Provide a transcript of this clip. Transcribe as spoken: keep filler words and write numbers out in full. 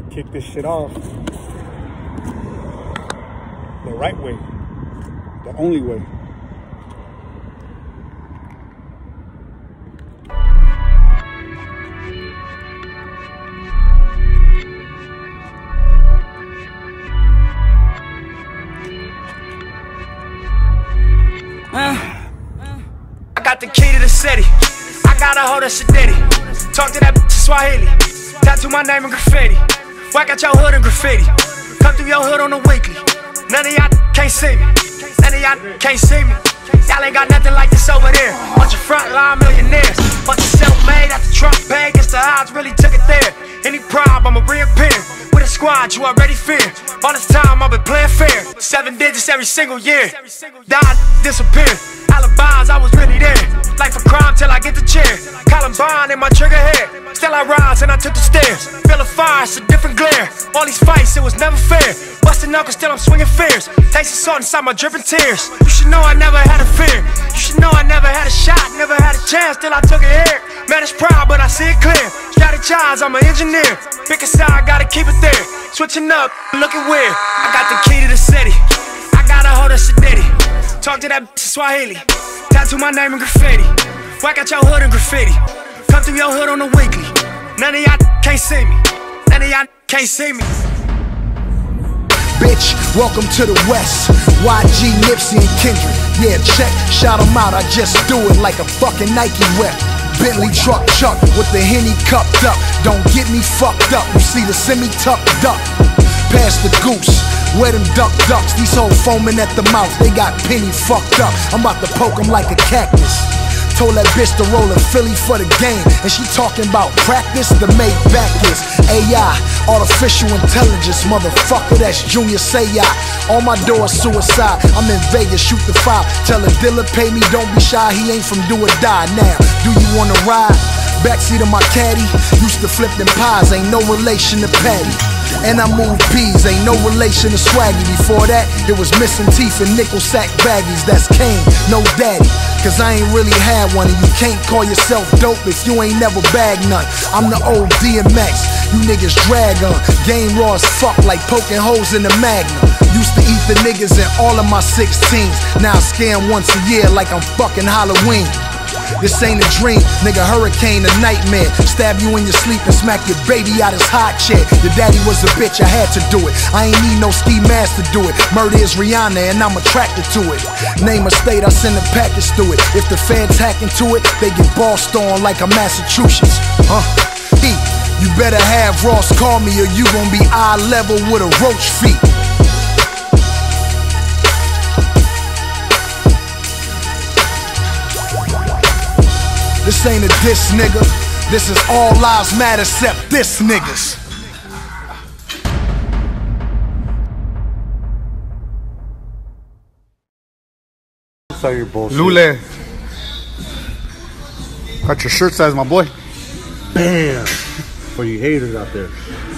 kick this shit off the right way, the only way. I got the key to the city. I got a hold of Shadiddy. Talk to that bitch in Swahili. Tattoo my name in graffiti. Whack out your hood in graffiti. Come through your hood on the weekly. None of y'all can't see me. None of y'all can't see me. Y'all ain't got nothing like this over there. Bunch of frontline millionaires. Bunch of self-made after Trump paid. Guess the odds really took it there. Any problem, I'ma reappear. With a squad you already fear. All this time I've been playing fair. Seven digits every single year. Died, disappeared. Alibis, I was really there. Life a crime till I get the chair. Columbine in my trigger hair. Still I rise and I took the stairs. Feel a fire, it's a different glare. All these fights, it was never fair. Busting knuckles, still I'm swinging fears. Taste the salt inside my dripping tears. You should know I never had a fear. You should know I never had a shot, never had a chance till I took it here. Man, it's proud, but I see it clear. Strategize, I'm an engineer. Pick a side, gotta keep it there. Switching up, looking weird. I got the key to the city. I got a hold of Shadiddy. Talk to that bitch in Swahili. Tattoo my name in graffiti. Whack out your hood in graffiti. Come through your hood on the weekly. None of y'all can't see me. None of y'all can't see me. Bitch, welcome to the West. Y G, Nipsey, and Kendrick. Yeah, check, shout them out. I just do it like a fucking Nike rep. Bentley truck chuck with the Henny cupped up. Don't get me fucked up. You see the semi tucked up. Pass the goose. Where them duck ducks? These hoes foaming at the mouth. They got Penny fucked up. I'm about to poke them like a cactus. Told that bitch to roll in Philly for the game, and she talking about practice to make backwards. A I, artificial intelligence, motherfucker, that's Junior Seau. On my door, suicide. I'm in Vegas, shoot the five. Tell a dealer, pay me, don't be shy. He ain't from do or die. Now, do you wanna ride? Backseat of my caddy. Used to flip them pies, ain't no relation to Patty. And I move peas, ain't no relation to Swaggy. Before that, it was missing teeth and nickel sack baggies. That's Kane, no daddy. Cause I ain't really had one, and you can't call yourself dope if you ain't never bagged none. I'm the old D M X, you niggas drag on. Game raw as fuck like poking holes in the Magnum. Used to eat the niggas in all of my sixteens. Now I scam once a year like I'm fucking Halloween. This ain't a dream, nigga, hurricane, a nightmare. Stab you in your sleep and smack your baby out his hot chair. Your daddy was a bitch, I had to do it. I ain't need no ski mask to do it. Murder is Rihanna and I'm attracted to it. Name a state, I send a package through it. If the feds hack into it, they get bossed on like a Massachusetts. Huh? E, you better have Ross call me or you gon' be eye level with a roach feet. This ain't a diss, nigga. This is all lives matter except this niggas. Saw your bullshit. Lule. Got your shirt size, my boy. Bam! For you haters out there.